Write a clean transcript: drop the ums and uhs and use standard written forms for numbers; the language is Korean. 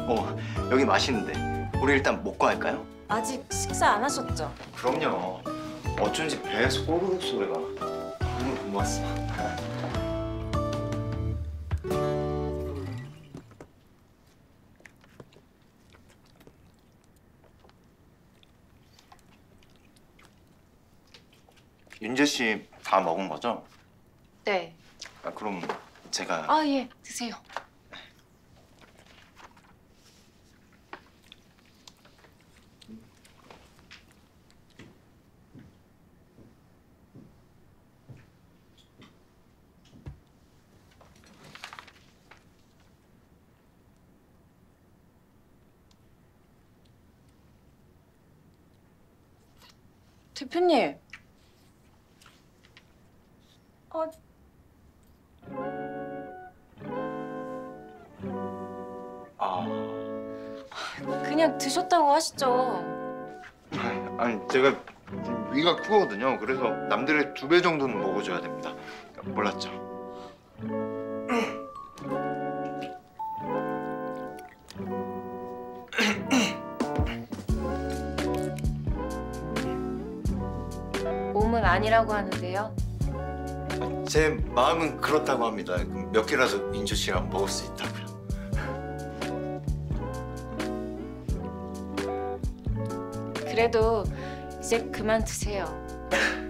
여기 맛있는데 우리 일단 먹고 할까요? 아직 식사 안 하셨죠? 그럼요. 어쩐지 배에서 꼬르륵 소리가 너무 고마웠어. 윤재 씨 다 먹은 거죠? 네. 그럼 제가 아, 예. 드세요. 대표님. 그냥 드셨다고 하시죠. 아니 제가 위가 크거든요. 그래서 남들의 2배 정도는 먹어줘야 됩니다. 몰랐죠? 몸은 아니라고 하는데요. 제 마음은 그렇다고 합니다. 몇 개라도 인주 씨랑 먹을 수 있다고요. 그래도 이제 그만 드세요.